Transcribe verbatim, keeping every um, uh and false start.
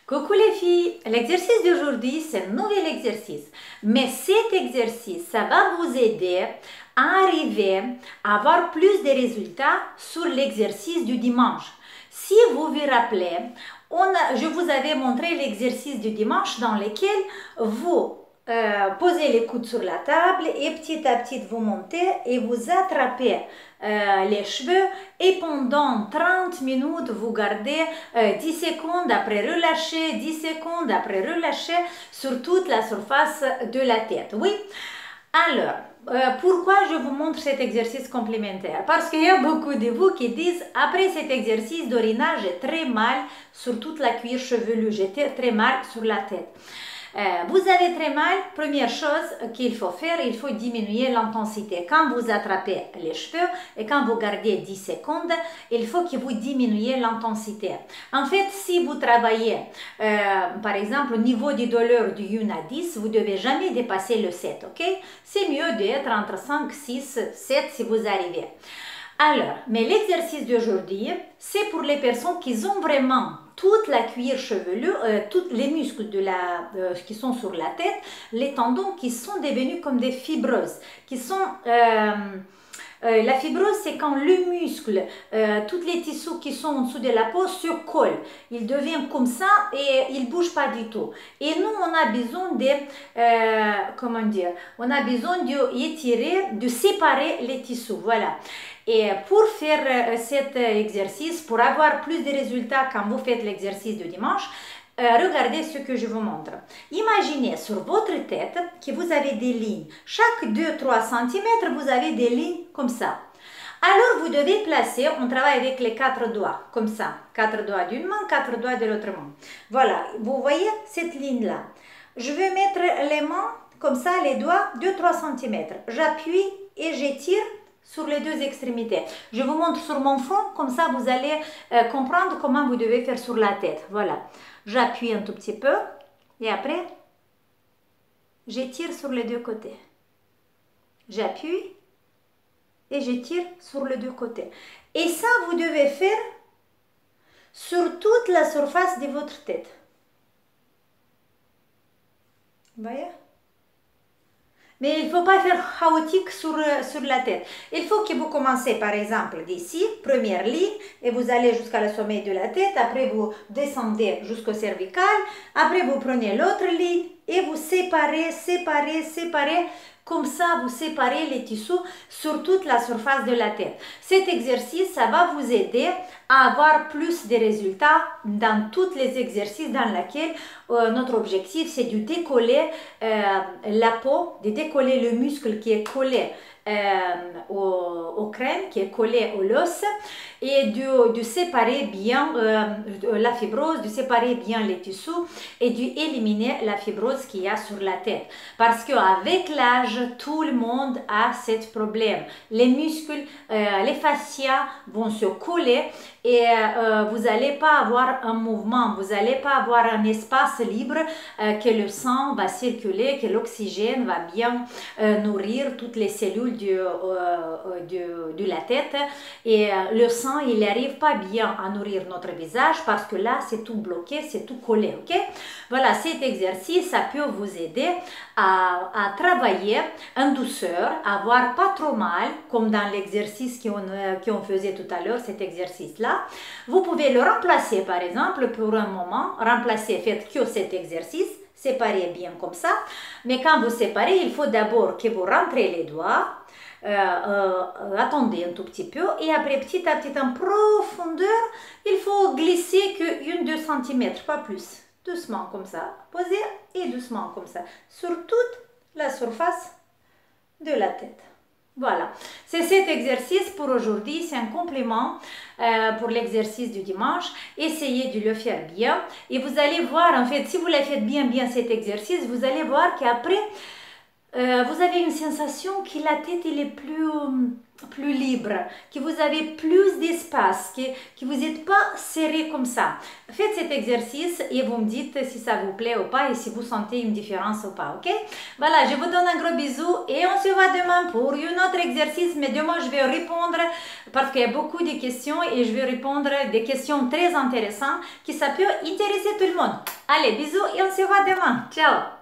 Coucou les filles, l'exercice d'aujourd'hui c'est un nouvel exercice, mais cet exercice ça va vous aider à arriver à avoir plus de résultats sur l'exercice du dimanche. Si vous vous rappelez, on a, je vous avais montré l'exercice du dimanche dans lequel vous euh, posez les coudes sur la table et petit à petit vous montez et vous attrapez euh, les cheveux et pendant trente minutes vous gardez euh, dix secondes après relâcher, dix secondes après relâcher sur toute la surface de la tête. Oui. Alors, euh, pourquoi je vous montre cet exercice complémentaire? Parce qu'il y a beaucoup de vous qui disent après cet exercice, Dorina, j'ai très mal sur toute la cuir chevelue, j'ai très mal sur la tête. Euh, vous avez très mal, première chose qu'il faut faire, il faut diminuer l'intensité. Quand vous attrapez les cheveux et quand vous gardez dix secondes, il faut que vous diminuiez l'intensité. En fait, si vous travaillez, euh, par exemple, au niveau du douleur du un à dix, vous ne devez jamais dépasser le sept, ok? C'est mieux d'être entre cinq, six, sept si vous arrivez. Alors, mais l'exercice d'aujourd'hui, c'est pour les personnes qui ont vraiment toute la cuir chevelue, euh, tous les muscles de la, euh, qui sont sur la tête, les tendons qui sont devenus comme des fibroses, qui sont... Euh, Euh, la fibrose, c'est quand le muscle, euh, tous les tissus qui sont en dessous de la peau se collent. Ils deviennent comme ça et ils ne bougent pas du tout. Et nous, on a besoin de, euh, comment dire, on a besoin d'étirer, de séparer les tissus. Voilà. Et pour faire euh, cet exercice, pour avoir plus de résultats quand vous faites l'exercice de dimanche, Euh, regardez ce que je vous montre. Imaginez sur votre tête que vous avez des lignes. Chaque deux à trois centimètres, vous avez des lignes comme ça. Alors, vous devez placer, on travaille avec les quatre doigts, comme ça. Quatre doigts d'une main, quatre doigts de l'autre main. Voilà, vous voyez cette ligne-là. Je vais mettre les mains, comme ça, les doigts, deux à trois centimètres. J'appuie et j'étire sur les deux extrémités. Je vous montre sur mon front, comme ça, vous allez euh, comprendre comment vous devez faire sur la tête. Voilà. J'appuie un tout petit peu et après, j'étire sur les deux côtés. J'appuie et j'étire sur les deux côtés. Et ça, vous devez faire sur toute la surface de votre tête. Vous voyez? Mais il ne faut pas faire chaotique sur, sur la tête. Il faut que vous commencez par exemple d'ici, première ligne, et vous allez jusqu'à le sommet de la tête. Après, vous descendez jusqu'au cervical. Après, vous prenez l'autre ligne et vous séparez, séparez, séparez. Comme ça, vous séparez les tissus sur toute la surface de la tête. Cet exercice, ça va vous aider à avoir plus de résultats dans tous les exercices dans lesquels euh, notre objectif, c'est de décoller euh, la peau, de décoller le muscle qui est collé euh, au, au crâne, qui est collé au l'os, et de, de séparer bien euh, la fibrose, de séparer bien les tissus et d'éliminer la fibrose qu'il y a sur la tête. Parce qu'avec l'âge, tout le monde a ce problème. Les muscles, euh, les fascias vont se coller et euh, vous n'allez pas avoir un mouvement, vous n'allez pas avoir un espace libre, euh, que le sang va circuler, que l'oxygène va bien euh, nourrir toutes les cellules de, euh, de, de la tête. Et euh, le sang, il n'arrive pas bien à nourrir notre visage parce que là, c'est tout bloqué, c'est tout collé. Ok? Voilà, cet exercice, ça peut vous aider à, à travailler en douceur, avoir pas trop mal, comme dans l'exercice qu'on qu'on faisait tout à l'heure, cet exercice-là. Vous pouvez le remplacer, par exemple, pour un moment, remplacer, faites que cet exercice, séparez bien comme ça. Mais quand vous séparez, il faut d'abord que vous rentrez les doigts, euh, euh, attendez un tout petit peu, et après, petit à petit, en profondeur, il faut glisser que un à deux centimètres, pas plus. Doucement comme ça, posez et doucement comme ça, sur toute la surface de la tête. Voilà, c'est cet exercice pour aujourd'hui, c'est un complément euh, pour l'exercice du dimanche. Essayez de le faire bien et vous allez voir, en fait, si vous le faites bien, bien cet exercice, vous allez voir qu'après, euh, vous avez une sensation que la tête elle est plus, plus libre, que vous avez plus d'espace, que, que vous n'êtes pas serré comme ça. Faites cet exercice et vous me dites si ça vous plaît ou pas et si vous sentez une différence ou pas, ok? Voilà, je vous donne un gros bisou et on se voit demain pour un autre exercice, mais demain je vais répondre parce qu'il y a beaucoup de questions et je vais répondre des questions très intéressantes qui ça peut intéresser tout le monde. Allez, bisous et on se voit demain. Ciao!